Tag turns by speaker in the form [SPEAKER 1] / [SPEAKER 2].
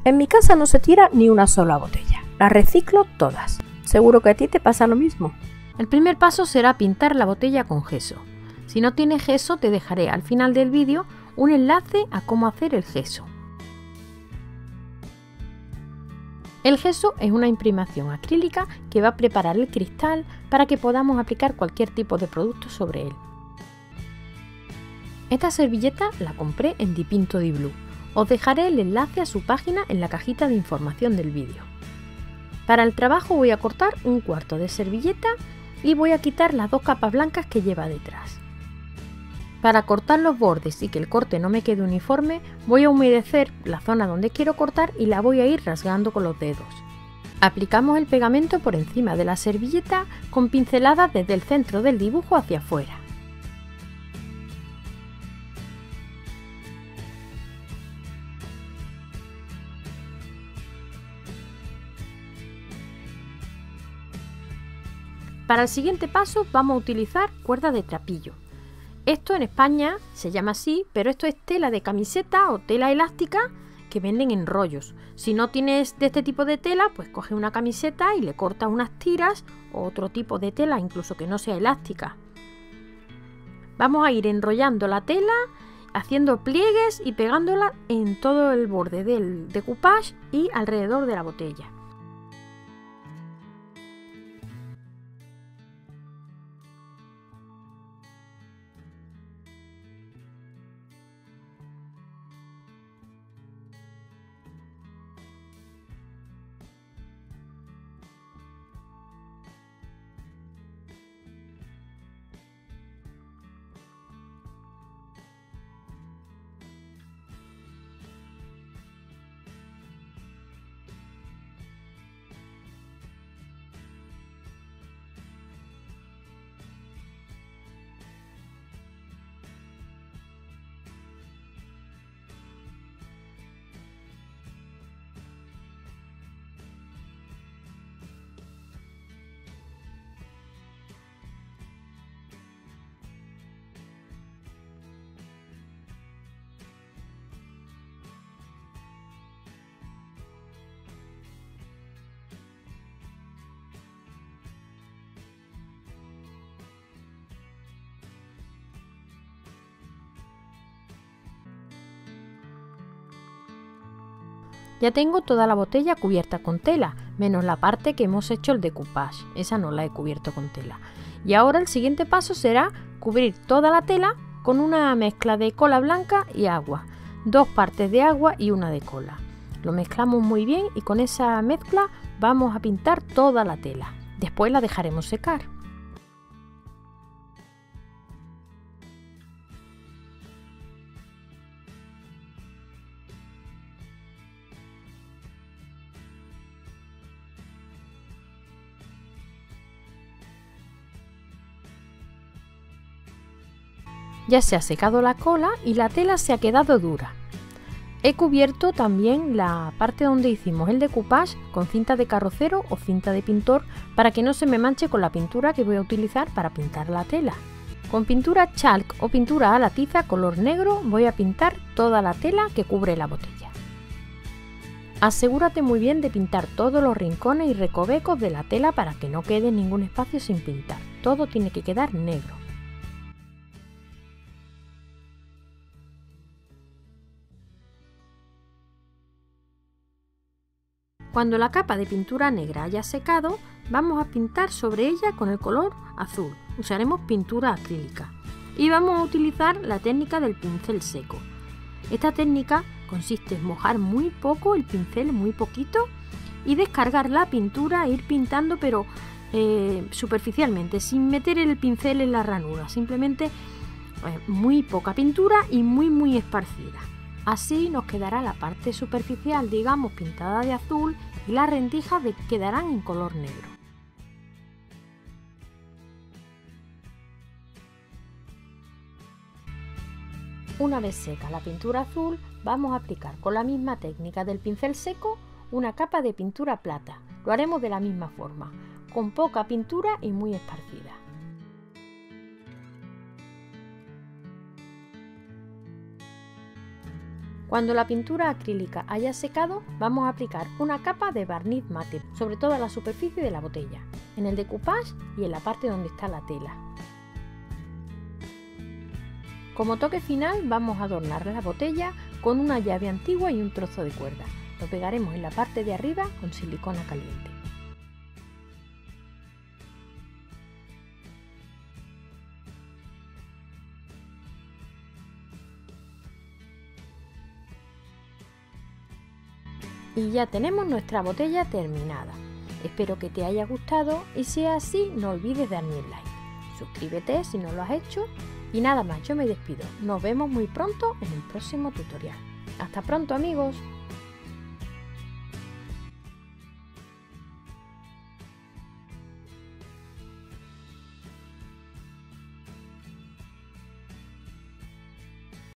[SPEAKER 1] En mi casa no se tira ni una sola botella, las reciclo todas. Seguro que a ti te pasa lo mismo.
[SPEAKER 2] El primer paso será pintar la botella con gesso. Si no tienes gesso, te dejaré al final del vídeo un enlace a cómo hacer el gesso. El gesso es una imprimación acrílica que va a preparar el cristal para que podamos aplicar cualquier tipo de producto sobre él. Esta servilleta la compré en Dipinto di Blu. Os dejaré el enlace a su página en la cajita de información del vídeo. Para el trabajo voy a cortar un cuarto de servilleta y voy a quitar las dos capas blancas que lleva detrás. Para cortar los bordes y que el corte no me quede uniforme, voy a humedecer la zona donde quiero cortar y la voy a ir rasgando con los dedos. Aplicamos el pegamento por encima de la servilleta con pinceladas desde el centro del dibujo hacia afuera. Para el siguiente paso vamos a utilizar cuerda de trapillo. Esto en España se llama así, pero esto es tela de camiseta o tela elástica que venden en rollos. Si no tienes de este tipo de tela, pues coge una camiseta y le cortas unas tiras o otro tipo de tela, incluso que no sea elástica. Vamos a ir enrollando la tela, haciendo pliegues y pegándola en todo el borde del decoupage y alrededor de la botella. Ya tengo toda la botella cubierta con tela, menos la parte que hemos hecho el decoupage, esa no la he cubierto con tela. Y ahora el siguiente paso será cubrir toda la tela con una mezcla de cola blanca y agua, 2 partes de agua y una de cola. Lo mezclamos muy bien y con esa mezcla vamos a pintar toda la tela. Después la dejaremos secar. Ya se ha secado la cola y la tela se ha quedado dura. He cubierto también la parte donde hicimos el decoupage con cinta de carrocero o cinta de pintor para que no se me manche con la pintura que voy a utilizar para pintar la tela. Con pintura chalk o pintura a la tiza color negro voy a pintar toda la tela que cubre la botella. Asegúrate muy bien de pintar todos los rincones y recovecos de la tela para que no quede ningún espacio sin pintar. Todo tiene que quedar negro. Cuando la capa de pintura negra haya secado, vamos a pintar sobre ella con el color azul. Usaremos pintura acrílica y vamos a utilizar la técnica del pincel seco. Esta técnica consiste en mojar muy poco el pincel, muy poquito, y descargar la pintura e ir pintando pero superficialmente, sin meter el pincel en la ranura, simplemente muy poca pintura y muy esparcida. Así nos quedará la parte superficial, digamos, pintada de azul y las rendijas quedarán en color negro. Una vez seca la pintura azul, vamos a aplicar con la misma técnica del pincel seco una capa de pintura plata. Lo haremos de la misma forma, con poca pintura y muy esparcida. Cuando la pintura acrílica haya secado, vamos a aplicar una capa de barniz mate sobre toda la superficie de la botella, en el decoupage y en la parte donde está la tela. Como toque final vamos a adornar la botella con una llave antigua y un trozo de cuerda. Lo pegaremos en la parte de arriba con silicona caliente. Y ya tenemos nuestra botella terminada. Espero que te haya gustado y si es así no olvides darme un like. Suscríbete si no lo has hecho y nada más, yo me despido. Nos vemos muy pronto en el próximo tutorial. Hasta pronto amigos.